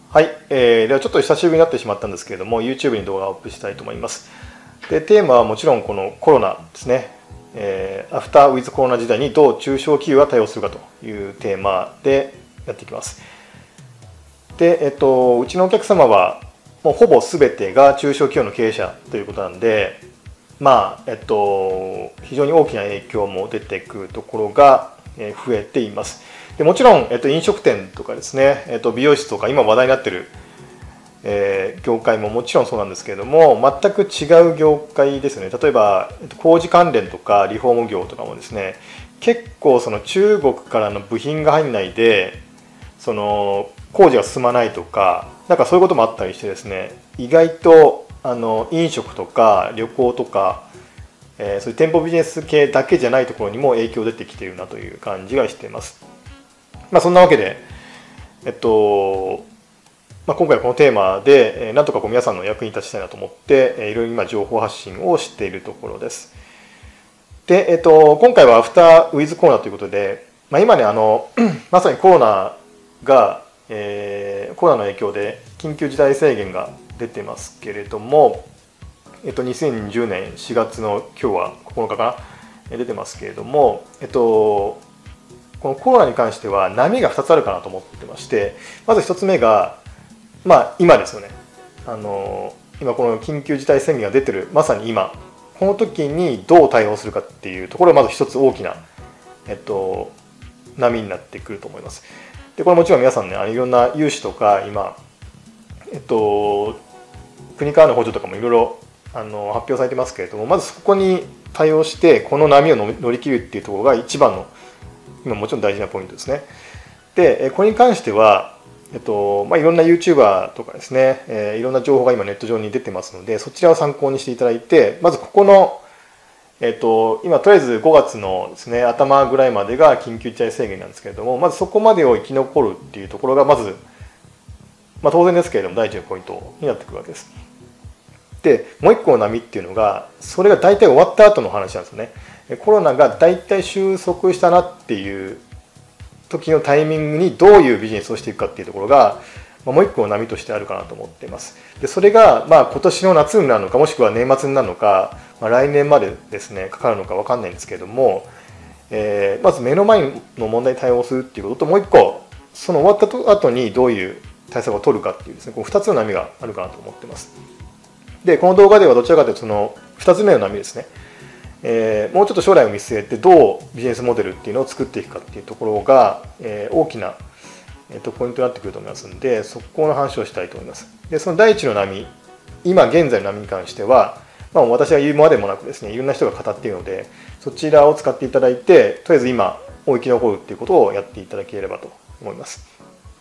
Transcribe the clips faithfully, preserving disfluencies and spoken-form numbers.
はい、えー、ではちょっと久しぶりになってしまったんですけれども YouTube に動画をアップしたいと思います。でテーマはもちろんこのコロナですね、えー、アフターウィズコロナ時代にどう中小企業が対応するかというテーマでやっていきます。で、えっと、うちのお客様はもうほぼ全てが中小企業の経営者ということなんで、まあえっと、非常に大きな影響も出てくるところが増えています。でもちろん、えっと、飲食店とかですね、えっと、美容室とか今話題になっている、えー、業界ももちろんそうなんですけれども、全く違う業界ですね。例えば、えっと、工事関連とかリフォーム業とかもですね、結構その中国からの部品が入んないでその工事が進まないとか、なんかそういうこともあったりしてですね、意外とあの飲食とか旅行とか、えー、そういう店舗ビジネス系だけじゃないところにも影響出てきているなという感じがしています。まあ、そんなわけで、えっとまあ、今回はこのテーマで、えー、なんとかこう皆さんの役に立ちたいなと思って、えー、いろいろ今情報発信をしているところです。で、えっと、今回はアフターウィズコロナということで、まあ、今ねあのまさにコロナが、えー、コロナの影響で緊急事態宣言が出てますけれども、えっと、にせんじゅうねんしがつの今日はここのかかな出てますけれども、えっとこのコロナに関しては波がふたつあるかなと思ってまして、まずひとつめが、まあ、今ですよね。あの今この緊急事態宣言が出てるまさに今この時にどう対応するかっていうところがまず一つ大きな、えっと、波になってくると思います。でこれもちろん皆さんね、あのいろんな融資とか今、えっと、国からの補助とかもいろいろあの発表されてますけれども、まずそこに対応してこの波を乗り切るっていうところが一番の今もちろん大事なポイントですね。でこれに関しては、えっとまあ、いろんな YouTuber とかですね、えー、いろんな情報が今ネット上に出てますので、そちらを参考にしていただいて、まずここの、えっと、今とりあえずごがつのですね頭ぐらいまでが緊急事態宣言なんですけれども、まずそこまでを生き残るっていうところがまず、まあ、当然ですけれども第一のポイントになってくるわけです。でもう一個の波っていうのが、それが大体終わった後の話なんですよね。コロナが大体収束したなっていう時のタイミングにどういうビジネスをしていくかっていうところが、もう一個の波としてあるかなと思っています。でそれがまあ今年の夏になるのか、もしくは年末になるのか、まあ、来年までですねかかるのか分かんないんですけれども、えー、まず目の前の問題に対応するっていうことと、もう一個その終わった後にどういう対策を取るかっていうですね、このふたつの波があるかなと思ってます。でこの動画ではどちらかというとそのふたつめの波ですね、えー、もうちょっと将来を見据えてどうビジネスモデルっていうのを作っていくかっていうところが、えー、大きな、えー、とポイントになってくると思いますので、そこの話をしたいと思います。でその第一の波、今現在の波に関しては、まあ、私が言うまでもなくですね、いろんな人が語っているので、そちらを使っていただいて、とりあえず今を生き残るっていうことをやっていただければと思います。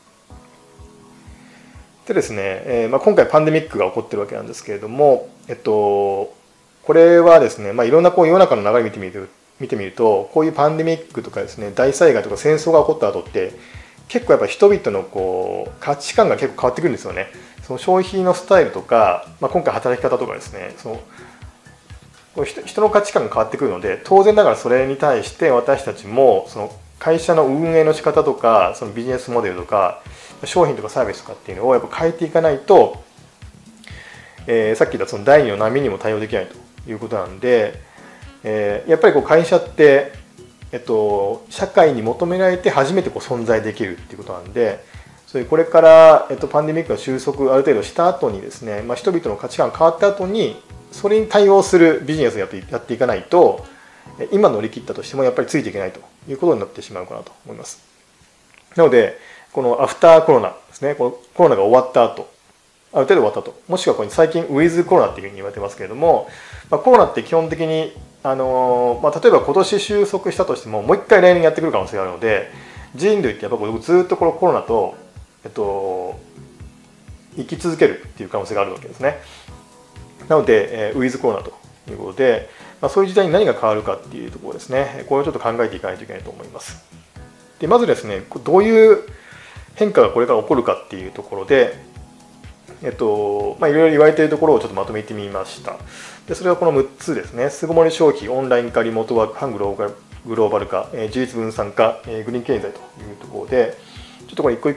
でですね、えーまあ、今回パンデミックが起こってるわけなんですけれども、えっと、これはですね、まあ、いろんなこう世の中の流れを見てみる、見てみると、こういうパンデミックとかですね、大災害とか戦争が起こった後って、結構やっぱ人々のこう価値観が結構変わってくるんですよね。その消費のスタイルとか、まあ、今回働き方とかですね、その人の価値観が変わってくるので、当然ながらそれに対して私たちもその会社の運営の仕方とか、そのビジネスモデルとか、商品とかサービスとかっていうのをやっぱ変えていかないと、えー、さっき言ったその第二の波にも対応できないということなんで、えー、やっぱりこう会社って、えっと、社会に求められて初めてこう存在できるっていうことなんで、それこれから、えっと、パンデミックが収束ある程度した後にですね、まあ、人々の価値観が変わった後にそれに対応するビジネスをやってやっていかないと、今乗り切ったとしてもやっぱりついていけないということになってしまうかなと思います。なのでこのアフターコロナですね、このコロナが終わった後、ある程度終わった後、もしくはこれ最近ウィズコロナっていうふうに言われてますけれども、まあ、コロナって基本的にあの、まあ、例えば今年収束したとしてももう一回来年やってくる可能性があるので、人類ってやっぱずっとこのコロナと、えっと、生き続けるっていう可能性があるわけですね。なので、えー、ウィズコロナということで、まあ、そういう時代に何が変わるかっていうところですね、これをちょっと考えていかないといけないと思います。でまずですね、どういう変化がこれから起こるかっていうところで、えっとまあ、いろいろ言われているところをちょっとまとめてみました。でそれはこのむっつですね、巣ごもり消費、オンライン化、リモートワーク、反グローバルグローバル化、自立分散化、グリーン経済というところで、ちょっとこれ一個一個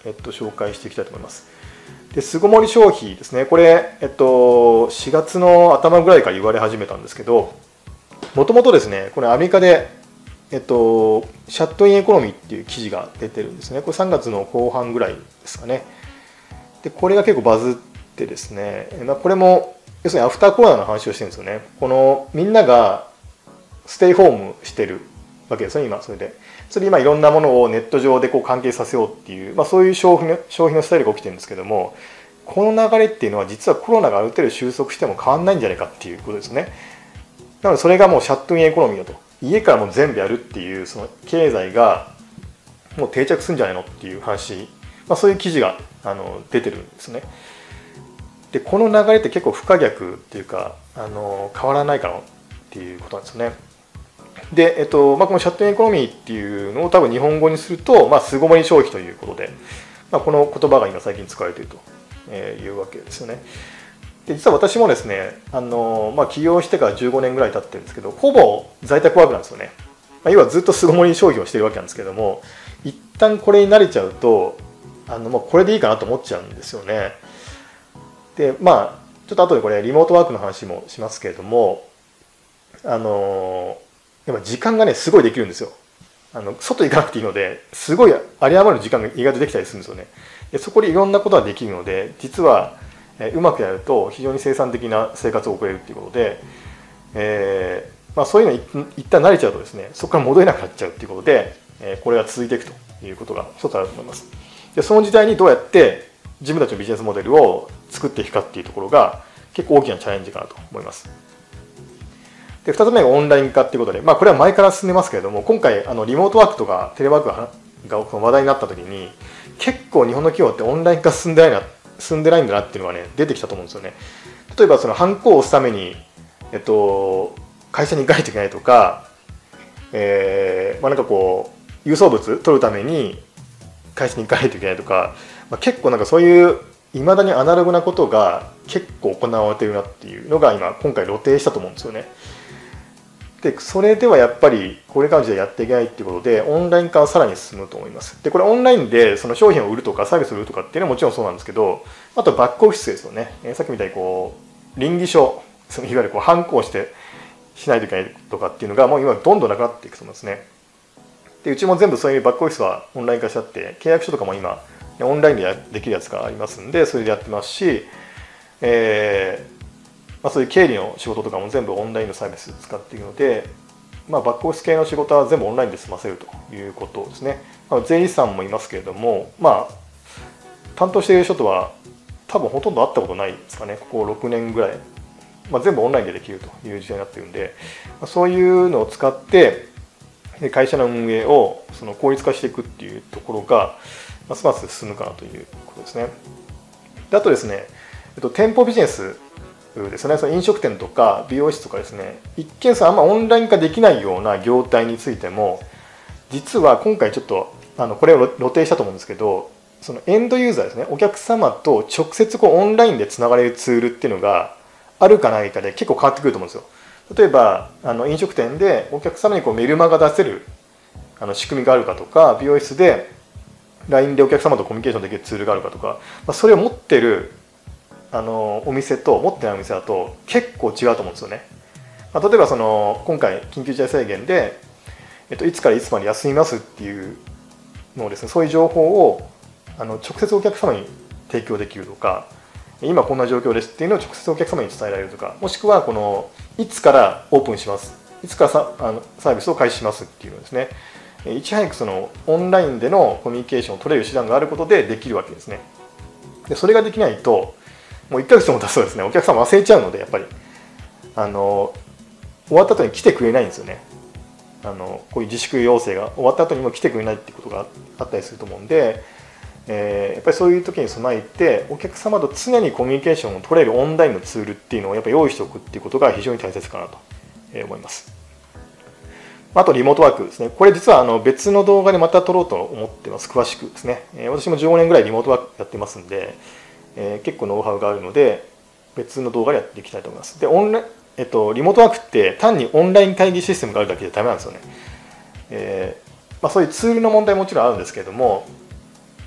えっと、紹介していきたいと思います。で、巣ごもり消費ですね。これ、えっと、しがつの頭ぐらいから言われ始めたんですけど、もともとですね、これアメリカで、えっと、シャットインエコノミーっていう記事が出てるんですね。これさんがつの後半ぐらいですかね。で、これが結構バズってですね、まあ、これも、要するにアフターコロナの話をしてるんですよね。この、みんながステイホームしてるわけですよね、今、それで。それで今いろんなものをネット上でこう関係させようっていう、まあ、そういう消費の、消費のスタイルが起きてるんですけども、この流れっていうのは実はコロナがある程度収束しても変わんないんじゃないかっていうことですね。なのでそれがもうシャットインエコノミーだと。家からもう全部やるっていうその経済がもう定着するんじゃないのっていう話、まあ、そういう記事があの出てるんですね。で、この流れって結構不可逆っていうか、あの変わらないかなっていうことなんですよね。で、えっとまあ、このシャットインエコノミーっていうのを多分日本語にすると、まあ、巣ごもり消費ということで、まあ、この言葉が今最近使われているというわけですよね。で、実は私もですね、あの、まあ、起業してからじゅうごねんぐらい経ってるんですけど、ほぼ在宅ワークなんですよね。まあ、要はずっと巣ごもり消費をしているわけなんですけども、一旦これに慣れちゃうと、あの、まあ、これでいいかなと思っちゃうんですよね。で、まあ、ちょっと後でこれリモートワークの話もしますけれども、あの、やっぱ時間がね、すごいできるんですよ。あの、外行かなくていいので、すごい有り余る時間が意外とできたりするんですよね。で、そこでいろんなことができるので、実は、えうまくやると非常に生産的な生活を送れるっていうことで、えーまあ、そういうのに一旦慣れちゃうとですね、そこから戻れなくなっちゃうっていうことで、えー、これが続いていくということが一つあると思います。で、その時代にどうやって自分たちのビジネスモデルを作っていくかっていうところが結構大きなチャレンジかなと思います。で、ふたつめがオンライン化っていうことで、まあ、これは前から進んでますけれども、今回あのリモートワークとかテレワークがが話題になった時に、結構日本の企業ってオンライン化進んでないな進んでないんだなっていうのがね、出てきたと思うんですよね。例えばそのハンコを押すために、えっと、会社に行かないといけないとか、えーまあ、なんかこう郵送物取るために会社に行かないといけないとか、まあ、結構なんかそういういまだにアナログなことが結構行われてるなっていうのが今今回露呈したと思うんですよね。で、それではやっぱりこれからの時代やっていけないっていうことで、オンライン化はさらに進むと思います。で、これオンラインでその商品を売るとかサービスを売るとかっていうのはもちろんそうなんですけど、あとバックオフィスですよね。えー、さっきみたいにこう稟議書、そのいわゆるこうハンコをしてしないといけないとかっていうのがもう今どんどんなくなっていくと思いますね。で、うちも全部そういうバックオフィスはオンライン化しちゃって、契約書とかも今オンラインでできるやつがありますんで、それでやってますし、えーまあ、そういう経理の仕事とかも全部オンラインのサービス使っているので、まあ、バックオフィス系の仕事は全部オンラインで済ませるということですね。まあ、税理士さんもいますけれども、まあ、担当している人とは多分ほとんど会ったことないですかね。こころくねんぐらい、まあ、全部オンラインでできるという時代になっているんで、まあ、そういうのを使って会社の運営をその効率化していくっていうところがますます進むかなということですね。で、あとですね、えっと、店舗ビジネスですね、その飲食店とか美容室とかですね、一見さあんまオンライン化できないような業態についても、実は今回ちょっとあのこれを露呈したと思うんですけど、そのエンドユーザーですね、お客様と直接こうオンラインでつながれるツールっていうのがあるかないかで結構変わってくると思うんですよ。例えばあの飲食店でお客様にこうメルマガ出せるあの仕組みがあるかとか、美容室で ライン でお客様とコミュニケーションできるツールがあるかとか、まあ、それを持ってるあのお店と持ってないお店だと結構違うと思うんですよね。まあ、例えばその今回緊急事態宣言で、えっと、いつからいつまで休みますっていうのをですね、そういう情報をあの直接お客様に提供できるとか、今こんな状況ですっていうのを直接お客様に伝えられるとか、もしくはこのいつからオープンします、いつからさあのサービスを開始しますっていうのですね、いち早くそのオンラインでのコミュニケーションを取れる手段があることでできるわけですね。で、それができないともういっかげつも経つとですね、お客様忘れちゃうので、やっぱりあの終わった後に来てくれないんですよね。あのこういう自粛要請が終わった後にも来てくれないっていうことがあったりすると思うんで、えー、やっぱりそういう時に備えてお客様と常にコミュニケーションを取れるオンラインのツールっていうのをやっぱり用意しておくっていうことが非常に大切かなと思います。あとリモートワークですね。これ実はあの別の動画でまた撮ろうと思ってます。詳しくですね。私もじゅうごねんぐらいリモートワークやってますんで、えー、結構ノウハウがあるので別の動画でやっていきたいと思います。で、オンライン、えっと、リモートワークって単にオンライン会議システムがあるだけじゃダメなんですよね。えーまあ、そういうツールの問題ももちろんあるんですけれども、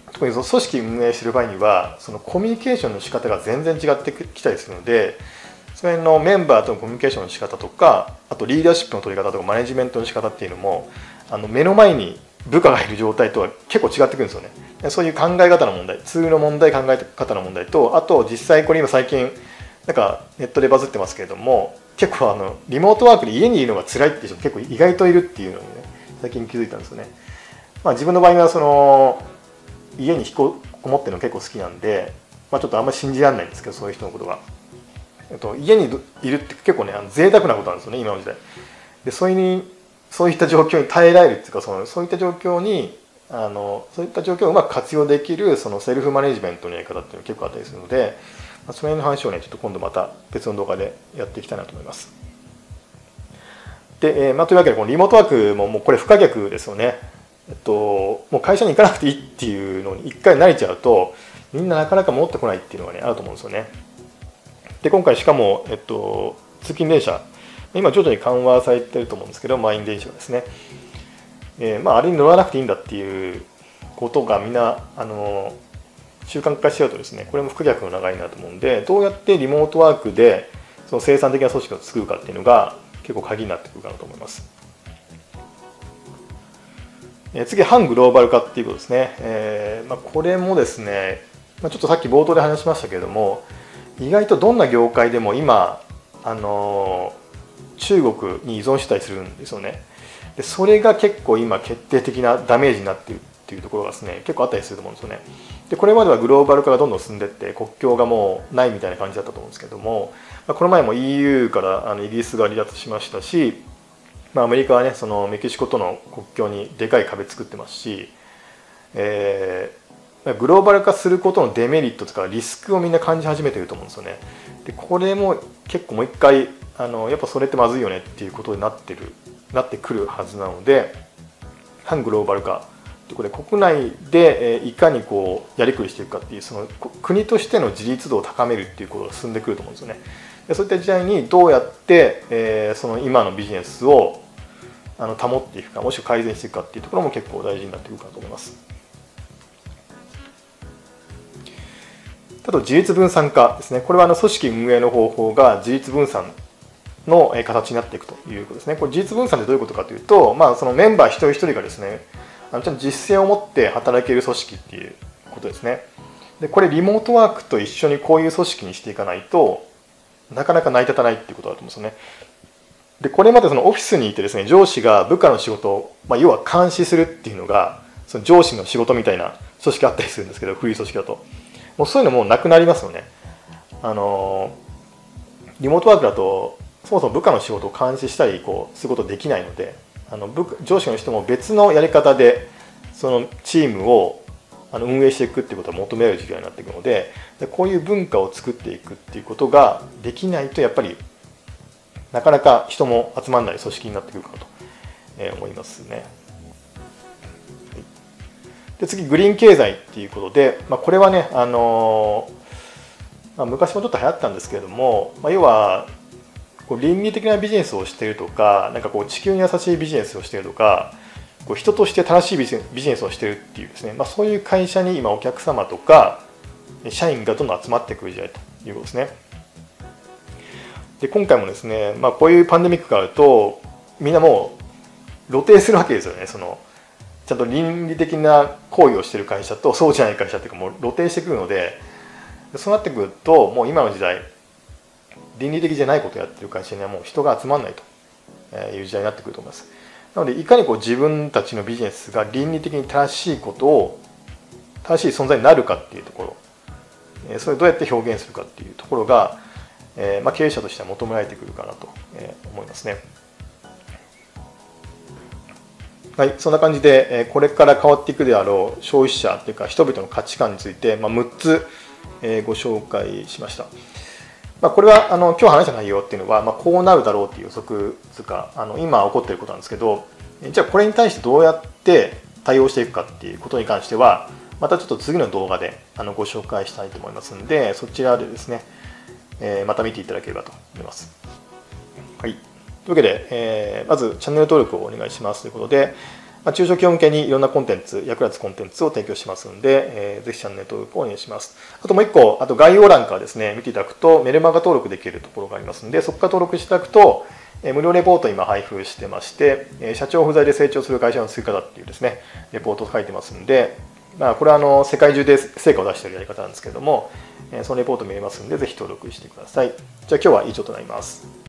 特にその組織運営する場合にはそのコミュニケーションの仕方が全然違ってきたりするので、それのメンバーとのコミュニケーションの仕方とか、あとリーダーシップの取り方とかマネジメントの仕方っていうのも、あの目の前に部下がいる状態とは結構違ってくるんですよね。そういう考え方の問題、ツールの問題、考え方の問題と、あと実際これ今最近なんかネットでバズってますけれども、結構あのリモートワークで家にいるのが辛いっていう人結構意外といるっていうのにね、最近気づいたんですよね。まあ、自分の場合はその家に引きこもってるの結構好きなんで、まあ、ちょっとあんまり信じられないんですけど、そういう人のことは。えっと、家にいるって結構ね、あの贅沢なことなんですよね、今の時代。で、そういうそういった状況に耐えられるっていうか、そのそういった状況にあのそういった状況をうまく活用できるそのセルフマネジメントのやり方っていうのが結構あったりするので、まあ、その辺の話をね、ちょっと今度また別の動画でやっていきたいなと思います。で、えーまあ、というわけでこのリモートワークももうこれ不可逆ですよね。えっと、もう会社に行かなくていいっていうのに一回慣れちゃうと、みんななかなか戻ってこないっていうのがね、あると思うんですよね。で、今回しかも、えっと、通勤電車、今徐々に緩和されてると思うんですけど、満員電車がですね、えーまあ、あれに乗らなくていいんだっていうことがみんなあの習慣化しちゃうとですね、これも不可逆の流れになると思うんで、どうやってリモートワークでその生産的な組織を作るかっていうのが結構鍵になってくるかなと思います。えー、次、反グローバル化っていうことですね。えーまあ、これもですね、まあ、ちょっとさっき冒頭で話しましたけれども、意外とどんな業界でも今あの中国に依存したりするんですよね。でそれが結構今決定的なダメージになっているっていうところがですね、結構あったりすると思うんですよね。でこれまではグローバル化がどんどん進んでいって国境がもうないみたいな感じだったと思うんですけども、まあ、この前も イーユー からあのイギリスが離脱しましたし、まあ、アメリカはねそのメキシコとの国境にでかい壁作ってますし、えー、グローバル化することのデメリットとかリスクをみんな感じ始めていると思うんですよね。でこれも結構もう一回あのやっぱそれってまずいよねっていうことになってるなってくるはずなので、反グローバル化これ国内でいかにこうやりくりしていくかっていう、その国としての自立度を高めるっていうことが進んでくると思うんですよね。でそういった時代にどうやって、えー、その今のビジネスをあの保っていくか、もしくは改善していくかっていうところも結構大事になってくるかと思います。あと自立分散化ですね。これはあの組織運営の方法が自立分散の形になっていくということですね。これ自立分散ってどういうことかというと、まあ、そのメンバー一人一人がですね、あのちゃんと実践を持って働ける組織っていうことですね。でこれリモートワークと一緒にこういう組織にしていかないとなかなか成り立たないっていうことだと思うんですよね。でこれまでそのオフィスにいてですね、上司が部下の仕事を、まあ、要は監視するっていうのがその上司の仕事みたいな組織あったりするんですけど、古い組織だともうそういうのもうなくなりますよね。あのリモートワークだとそもそも部下の仕事を監視したりこうすることできないので、あの部上司の人も別のやり方でそのチームをあの運営していくっていうことを求められる時代になっていくので、でこういう文化を作っていくっていうことができないとやっぱりなかなか人も集まらない組織になってくるかなと思いますね。で次グリーン経済っていうことで、まあ、これはね、あのまあ、昔もちょっと流行ったんですけれども、まあ、要はこう倫理的なビジネスをしているとか、なんかこう地球に優しいビジネスをしているとか、こう人として正しいビジネスをしているっていうですね、まあ、そういう会社に今お客様とか社員がどんどん集まってくる時代ということですね。で今回もですね、まあ、こういうパンデミックがあるとみんなもう露呈するわけですよね。そのちゃんと倫理的な行為をしている会社とそうじゃない会社っていうかもう露呈してくるので、そうなってくるともう今の時代倫理的じゃないことをやっている会社にはもう人が集まらないという時代になってくると思います。なのでいかにこう自分たちのビジネスが倫理的に正しいことを正しい存在になるかっていうところ、それをどうやって表現するかっていうところが、えーまあ、経営者としては求められてくるかなと思いますね。はい、そんな感じでこれから変わっていくであろう消費者というか人々の価値観について、まあ、むっつご紹介しました。まあ、これはあの今日話した内容っていうのは、まあ、こうなるだろうっていう予測とかあの今起こっていることなんですけど、じゃあこれに対してどうやって対応していくかっていうことに関してはまたちょっと次の動画であのご紹介したいと思いますので、そちらでですね、えー、また見ていただければと思います。はい、というわけで、えー、まずチャンネル登録をお願いしますということで、 まあ、中小企業向けにいろんなコンテンツ、役立つコンテンツを提供しますので、えー、ぜひチャンネル登録をお願いします。あともう一個、あと概要欄からですね、見ていただくとメルマガ登録できるところがありますので、そこから登録していただくと、えー、無料レポートを今配布してまして、えー、社長不在で成長する会社の作り方っていうですね、レポートを書いてますので、まあ、これはあの世界中で成果を出しているやり方なんですけれども、えー、そのレポート見れますので、ぜひ登録してください。じゃあ今日は以上となります。